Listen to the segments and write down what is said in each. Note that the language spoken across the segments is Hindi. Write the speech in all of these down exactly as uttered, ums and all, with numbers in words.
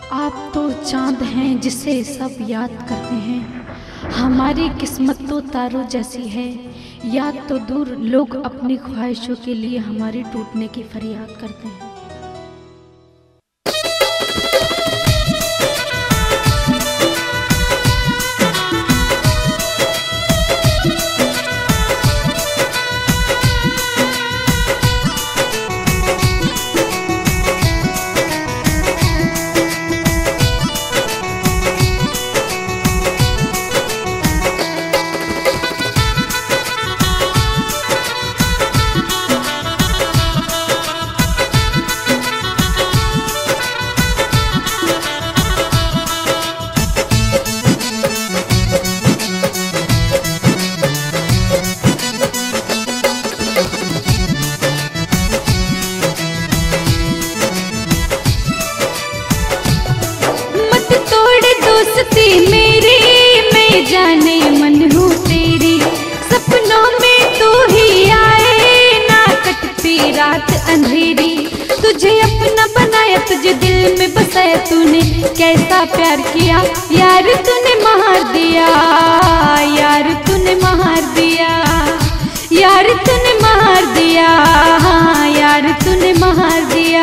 आप तो चांद हैं जिसे सब याद करते हैं। हमारी किस्मत तो तारों जैसी है, याद तो दूर लोग अपनी ख्वाहिशों के लिए हमारे टूटने की फरियाद करते हैं। मेरी मैं जाने मन हूँ तेरी, सपनों में तू ही आए ना कटती रात अंधेरी। तुझे अपना बनाया, तुझे दिल में बसाया, तूने कैसा प्यार किया यार, तूने मार दिया यार, तूने मार दिया यार, तूने मार दिया यार, तूने मार दिया।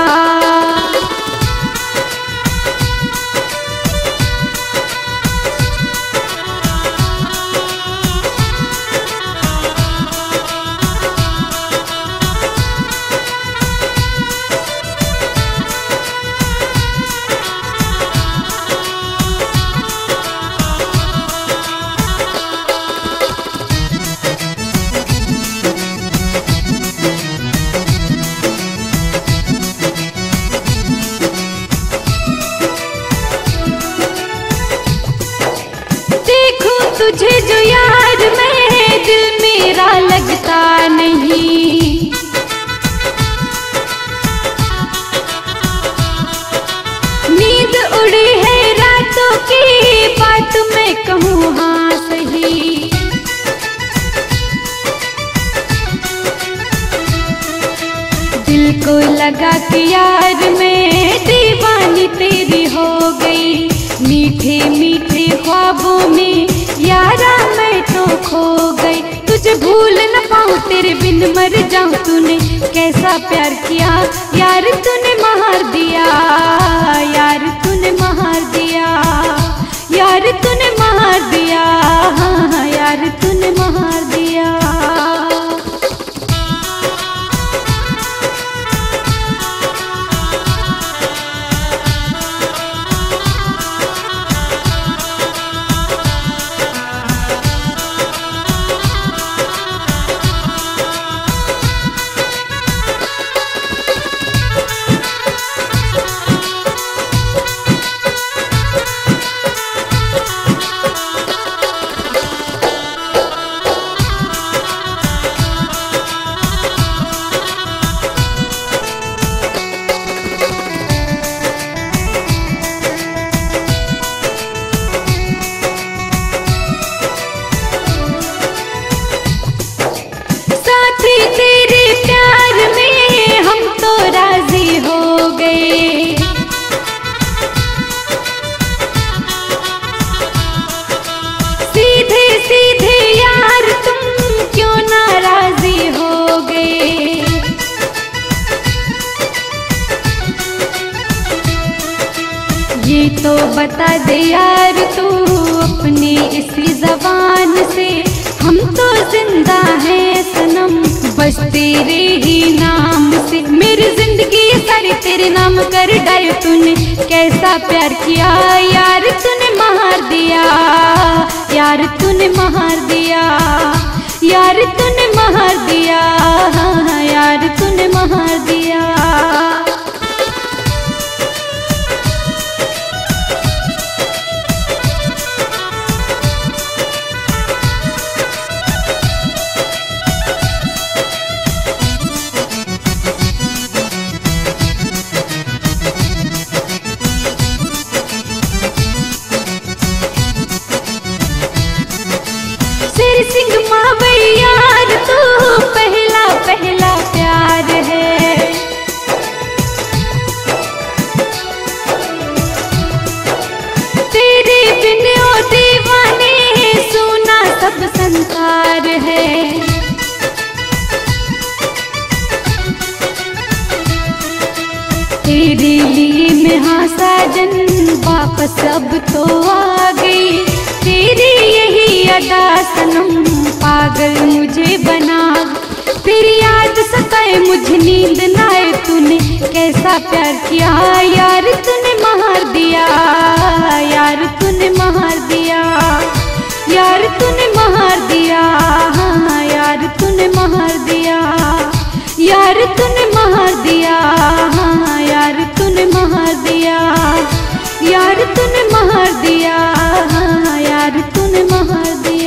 तुझे जो यार मैं दिल मेरा लगता नहीं, नींद उड़ी है रातों की बात मैं कहूँ हाँ सही। दिल को लगा कि यार मैं दीवानी तेरी हो गई, मीठे मीठे ख्वाबों में यारा मैं तो खो गई। तुझे भूल न पाऊँ तेरे बिन मर जाऊँ, तूने कैसा प्यार किया यार, तूने मार दिया यार, तूने मार दिया यार, तूने मार दिया यार, तूने मार दिया। तेरे प्यार में हम तो राजी हो गए, सीधे सीधे यार तुम क्यों नाराजी हो गए। ये तो बता दे यार तू अपनी इसी जबान से, हम तो जिंदा हैं सनम बस तेरे ही नाम से। मेरी जिंदगी सारी तेरे नाम कर डाली, तूने कैसा प्यार किया यार, तूने मार दिया यार, तूने मार दिया यार, तूने मार दिया यार, तूने मार दिया। सिंह मावैयार तू पहला पहला प्यार है, सब संसार है। तेरे लिए मैं हाँ साजन वापस अब तो आ गई। तेरी यही अदा सनम पागल मुझे बना। तेरी याद सताए मुझे नींद ना आए, तूने कैसा प्यार किया यार तूने मार दिया, यार तूने मार दिया, यार तूने मार दिया, हाँ यार तूने मार दिया, यार तूने मार दिया, हाँ यार तूने मार दिया, यार तूने मार दिया, हाँ यार तूने मार दिया।